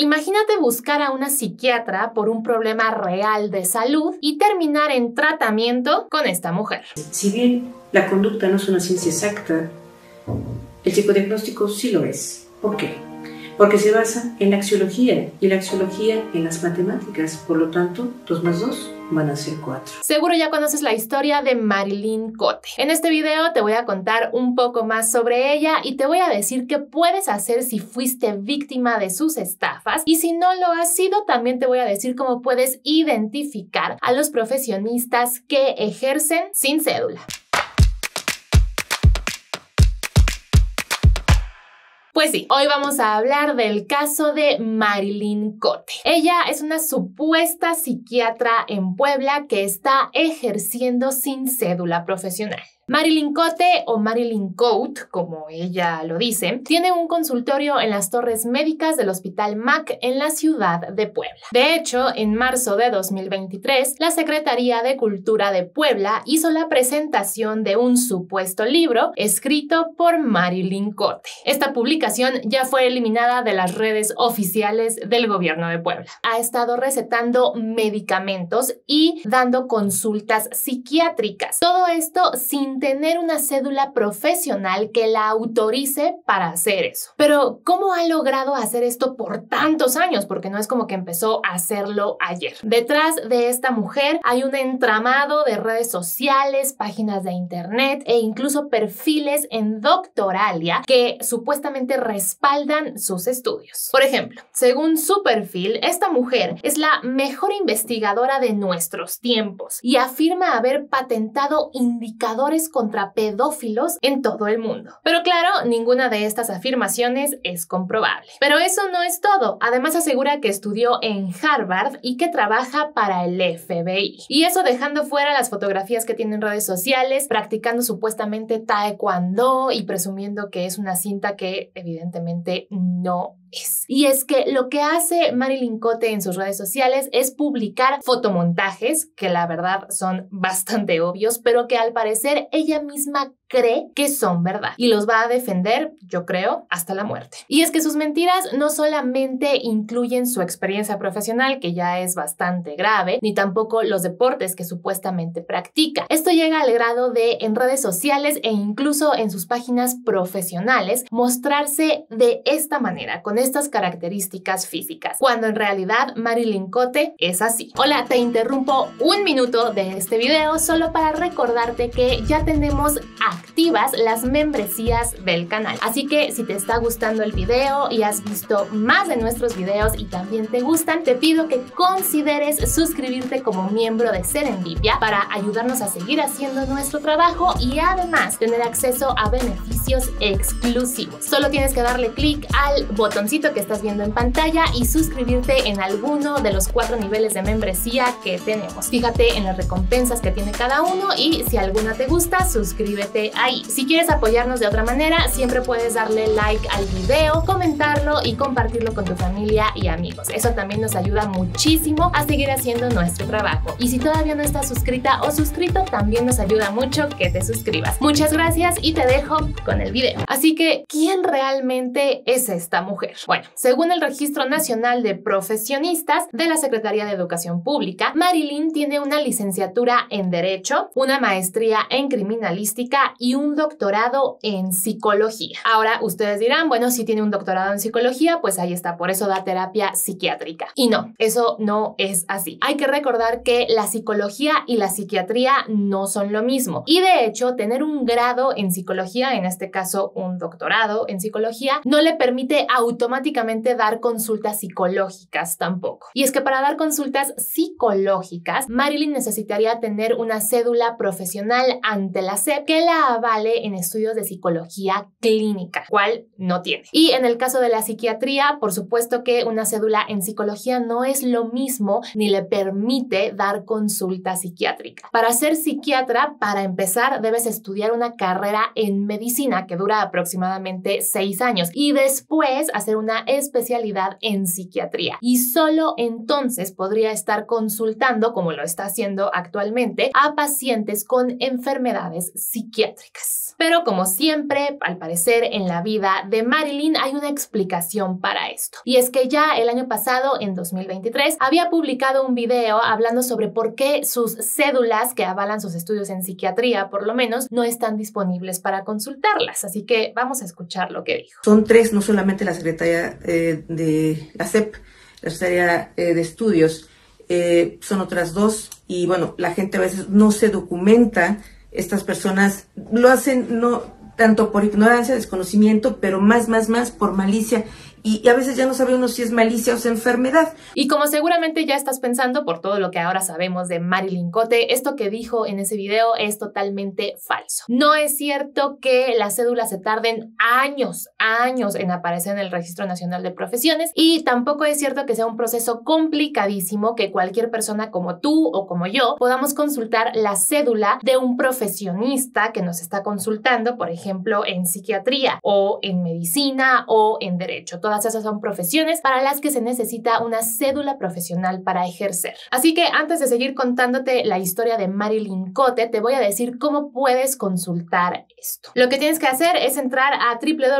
Imagínate buscar a una psiquiatra por un problema real de salud y terminar en tratamiento con esta mujer. Si bien la conducta no es una ciencia exacta, el psicodiagnóstico sí lo es. ¿Por qué? Porque se basa en la axiología y la axiología en las matemáticas. Por lo tanto, 2 más 2 van a ser 4. Seguro ya conoces la historia de Marilyn Cote. En este video te voy a contar un poco más sobre ella y te voy a decir qué puedes hacer si fuiste víctima de sus estafas, y si no lo has sido, también te voy a decir cómo puedes identificar a los profesionistas que ejercen sin cédula. Pues sí, hoy vamos a hablar del caso de Marilyn Cote. Ella es una supuesta psiquiatra en Puebla que está ejerciendo sin cédula profesional. Marilyn Cote, o Marilyn Cote, como ella lo dice, tiene un consultorio en las torres médicas del Hospital MAC en la ciudad de Puebla. De hecho, en marzo de 2023, la Secretaría de Cultura de Puebla hizo la presentación de un supuesto libro escrito por Marilyn Cote. Esta publicación ya fue eliminada de las redes oficiales del gobierno de Puebla. Ha estado recetando medicamentos y dando consultas psiquiátricas. Todo esto sin tener una cédula profesional que la autorice para hacer eso. Pero, ¿cómo ha logrado hacer esto por tantos años? Porque no es como que empezó a hacerlo ayer. Detrás de esta mujer hay un entramado de redes sociales, páginas de internet e incluso perfiles en Doctoralia que supuestamente respaldan sus estudios. Por ejemplo, según su perfil, esta mujer es la mejor investigadora de nuestros tiempos y afirma haber patentado indicadores contra pedófilos en todo el mundo. Pero claro, ninguna de estas afirmaciones es comprobable. Pero eso no es todo. Además asegura que estudió en Harvard y que trabaja para el FBI. Y eso dejando fuera las fotografías que tiene en redes sociales, practicando supuestamente taekwondo y presumiendo que es una cinta que evidentemente no es. Y es que lo que hace Marilyn Cote en sus redes sociales es publicar fotomontajes que la verdad son bastante obvios, pero que al parecer ella misma cree que son verdad y los va a defender, yo creo, hasta la muerte. Y es que sus mentiras no solamente incluyen su experiencia profesional, que ya es bastante grave, ni tampoco los deportes que supuestamente practica. Esto llega al grado de, en redes sociales e incluso en sus páginas profesionales, mostrarse de esta manera, con estas características físicas, cuando en realidad Marilyn Cote es así. Hola, te interrumpo un minuto de este video solo para recordarte que ya tenemos activas las membresías del canal. Así que si te está gustando el video y has visto más de nuestros videos y también te gustan, te pido que consideres suscribirte como miembro de Serendipia para ayudarnos a seguir haciendo nuestro trabajo y además tener acceso a beneficios exclusivos. Solo tienes que darle clic al botoncito que estás viendo en pantalla y suscribirte en alguno de los 4 niveles de membresía que tenemos. Fíjate en las recompensas que tiene cada uno y si alguna te gusta, suscríbete ahí. Si quieres apoyarnos de otra manera, siempre puedes darle like al video, comentarlo y compartirlo con tu familia y amigos. Eso también nos ayuda muchísimo a seguir haciendo nuestro trabajo. Y si todavía no estás suscrita o suscrito, también nos ayuda mucho que te suscribas. Muchas gracias y te dejo con el video. Así que, ¿quién realmente es esta mujer? Bueno, según el Registro Nacional de Profesionistas de la Secretaría de Educación Pública, Marilyn tiene una licenciatura en Derecho, una maestría en Criminalística y un doctorado en Psicología. Ahora, ustedes dirán, bueno, si tiene un doctorado en Psicología, pues ahí está, por eso da terapia psiquiátrica. Y no, eso no es así. Hay que recordar que la psicología y la psiquiatría no son lo mismo. Y de hecho, tener un grado en psicología, en este caso un doctorado en psicología, no le permite automáticamente dar consultas psicológicas tampoco. Y es que para dar consultas psicológicas, Marilyn necesitaría tener una cédula profesional ante la SEP que la avale en estudios de psicología clínica, cual no tiene. Y en el caso de la psiquiatría, por supuesto que una cédula en psicología no es lo mismo ni le permite dar consulta psiquiátrica. Para ser psiquiatra, para empezar, debes estudiar una carrera en medicina que dura aproximadamente 6 años y después hacer una especialidad en psiquiatría. Y solo entonces podría estar consultando, como lo está haciendo actualmente, a pacientes con enfermedades psiquiátricas. Pero como siempre, al parecer en la vida de Marilyn hay una explicación para esto. Y es que ya el año pasado, en 2023, había publicado un video hablando sobre por qué sus cédulas que avalan sus estudios en psiquiatría, por lo menos, no están disponibles para consultarlas. Así que vamos a escuchar lo que dijo. Son 3, no solamente la Secretaría de la SEP, la Secretaría de Estudios, son otras 2 y bueno, la gente a veces no se documenta, estas personas lo hacen no tanto por ignorancia, desconocimiento, pero más por malicia. Y a veces ya no sabe uno si es malicia o es enfermedad. Y como seguramente ya estás pensando por todo lo que ahora sabemos de Marilyn Cote, esto que dijo en ese video es totalmente falso. No es cierto que las cédulas se tarden años en aparecer en el Registro Nacional de Profesiones, y tampoco es cierto que sea un proceso complicadísimo que cualquier persona como tú o como yo podamos consultar la cédula de un profesionista que nos está consultando, por ejemplo, en psiquiatría o en medicina o en derecho. Todas esas son profesiones para las que se necesita una cédula profesional para ejercer. Así que antes de seguir contándote la historia de Marilyn Cote, te voy a decir cómo puedes consultar esto. Lo que tienes que hacer es entrar a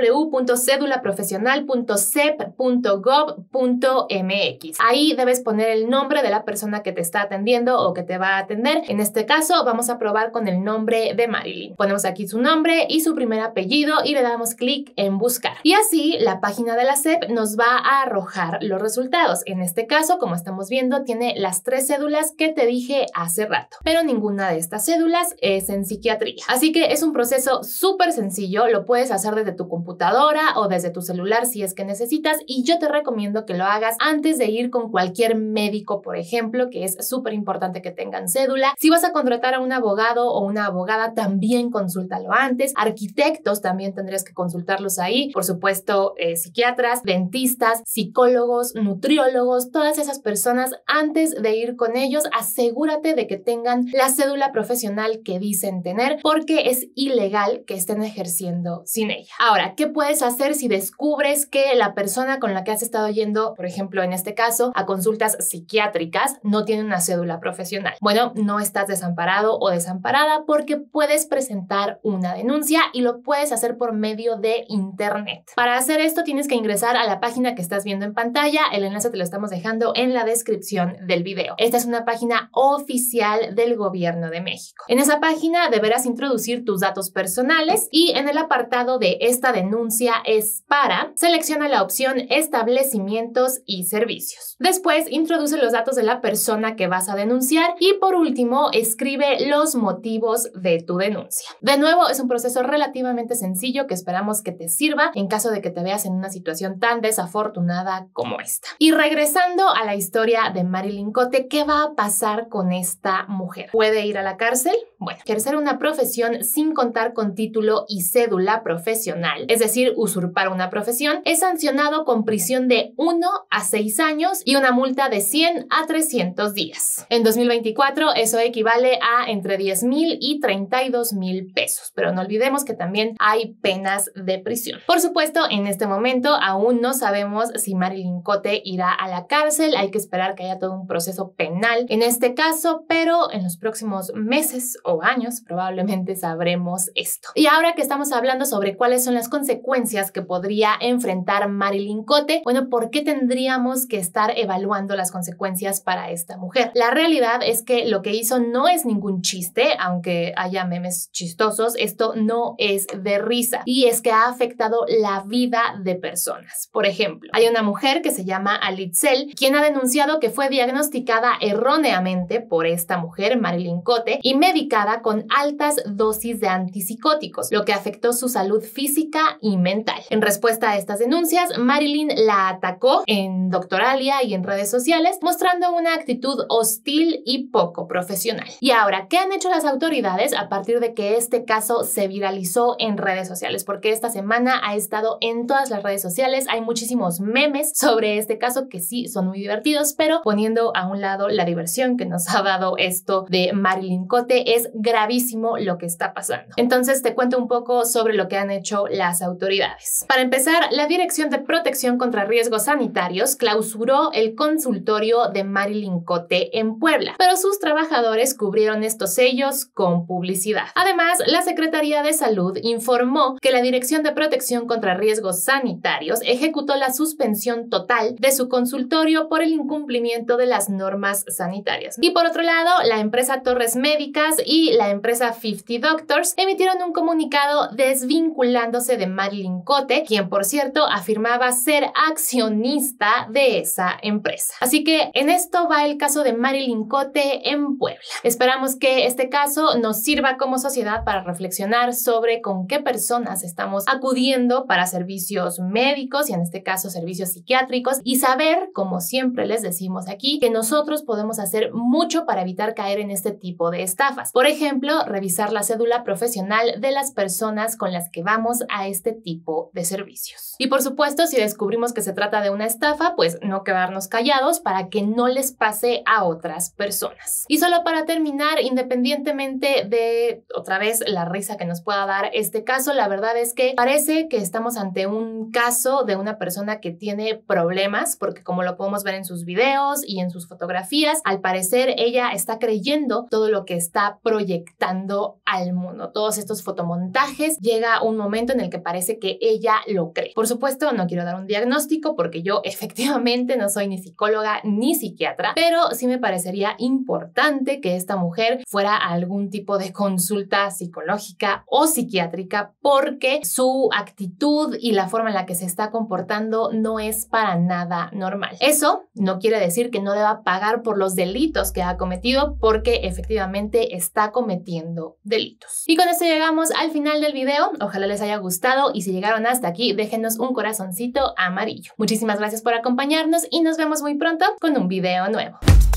www.cedulaprofesional.cep.gov.mx. Ahí debes poner el nombre de la persona que te está atendiendo o que te va a atender. En este caso, vamos a probar con el nombre de Marilyn. Ponemos aquí su nombre y su primer apellido y le damos clic en buscar. Y así, la página de la SEP nos va a arrojar los resultados. En este caso, como estamos viendo, tiene las 3 cédulas que te dije hace rato, pero ninguna de estas cédulas es en psiquiatría. Así que es un proceso súper sencillo, lo puedes hacer desde tu computadora o desde tu celular si es que necesitas, y yo te recomiendo que lo hagas antes de ir con cualquier médico, por ejemplo, que es súper importante que tengan cédula. Si vas a contratar a un abogado o una abogada, también consúltalo antes. Arquitectos también tendrías que consultarlos ahí. Por supuesto, psiquiatras, dentistas, psicólogos, nutriólogos, todas esas personas, antes de ir con ellos, asegúrate de que tengan la cédula profesional que dicen tener, porque es ilegal que estén ejerciendo sin ella. Ahora, ¿qué puedes hacer si descubres que la persona con la que has estado yendo, por ejemplo, en este caso, a consultas psiquiátricas, no tiene una cédula profesional? Bueno, no estás desamparado o desamparada, porque puedes presentar una denuncia y lo puedes hacer por medio de internet. Para hacer esto tienes que ingresar a la página que estás viendo en pantalla. El enlace te lo estamos dejando en la descripción del video. Esta es una página oficial del Gobierno de México. En esa página deberás introducir tus datos personales y en el apartado de esta denuncia es para, selecciona la opción establecimientos y servicios. Después introduce los datos de la persona que vas a denunciar y por último escribe los motivos de tu denuncia. De nuevo, es un proceso relativamente sencillo que esperamos que te sirva en caso de que te veas en una situación tan desafortunada como esta. Y regresando a la historia de Marilyn Cote, ¿qué va a pasar con esta mujer? ¿Puede ir a la cárcel? Bueno, ejercer una profesión sin contar con título y cédula profesional, es decir, usurpar una profesión, es sancionado con prisión de 1 a 6 años y una multa de 100 a 300 días. En 2024 eso equivale a entre 10,000 y 32,000 pesos, pero no olvidemos que también hay penas de prisión. Por supuesto, en este momento aún no sabemos si Marilyn Cote irá a la cárcel, hay que esperar que haya todo un proceso penal en este caso, pero en los próximos meses o años probablemente sabremos esto. Y ahora que estamos hablando sobre cuáles son las consecuencias que podría enfrentar Marilyn Cote, bueno, ¿por qué tendríamos que estar evaluando las consecuencias para esta mujer? La realidad es que lo que hizo no es ningún chiste, aunque haya memes chistosos, esto no es de risa, y es que ha afectado la vida de personas. Por ejemplo, hay una mujer que se llama Alitzel, quien ha denunciado que fue diagnosticada erróneamente por esta mujer, Marilyn Cote, y medicada con altas dosis de antipsicóticos, lo que afectó su salud física y mental. En respuesta a estas denuncias, Marilyn la atacó en Doctoralia y en redes sociales, mostrando una actitud hostil y poco profesional. Y ahora, ¿qué han hecho las autoridades a partir de que este caso se viralizó en redes sociales? Porque esta semana ha estado en todas las redes sociales sociales hay muchísimos memes sobre este caso que sí son muy divertidos, pero poniendo a un lado la diversión que nos ha dado esto de Marilyn Cote, es gravísimo lo que está pasando. Entonces te cuento un poco sobre lo que han hecho las autoridades. Para empezar, la Dirección de Protección contra Riesgos Sanitarios clausuró el consultorio de Marilyn Cote en Puebla, pero sus trabajadores cubrieron estos sellos con publicidad. Además, la Secretaría de Salud informó que la Dirección de Protección contra Riesgos Sanitarios ejecutó la suspensión total de su consultorio por el incumplimiento de las normas sanitarias. Y por otro lado, la empresa Torres Médicas y la empresa 50 Doctors emitieron un comunicado desvinculándose de Marilyn Cote, quien por cierto afirmaba ser accionista de esa empresa. Así que en esto va el caso de Marilyn Cote en Puebla. Esperamos que este caso nos sirva como sociedad para reflexionar sobre con qué personas estamos acudiendo para servicios médicos y en este caso servicios psiquiátricos y saber, como siempre les decimos aquí, que nosotros podemos hacer mucho para evitar caer en este tipo de estafas. Por ejemplo, revisar la cédula profesional de las personas con las que vamos a este tipo de servicios. Y por supuesto, si descubrimos que se trata de una estafa, pues no quedarnos callados para que no les pase a otras personas. Y solo para terminar, independientemente de otra vez la risa que nos pueda dar este caso, la verdad es que parece que estamos ante un caso de una persona que tiene problemas, porque como lo podemos ver en sus videos y en sus fotografías, al parecer ella está creyendo todo lo que está proyectando al mundo. Todos estos fotomontajes, llega un momento en el que parece que ella lo cree. Por supuesto, no quiero dar un diagnóstico porque yo efectivamente no soy ni psicóloga ni psiquiatra, pero sí me parecería importante que esta mujer fuera a algún tipo de consulta psicológica o psiquiátrica porque su actitud y la forma en la que se está comportando no es para nada normal. Eso no quiere decir que no deba pagar por los delitos que ha cometido porque efectivamente está cometiendo delitos. Y con esto llegamos al final del video. Ojalá les haya gustado y si llegaron hasta aquí, déjenos un corazoncito amarillo. Muchísimas gracias por acompañarnos y nos vemos muy pronto con un video nuevo.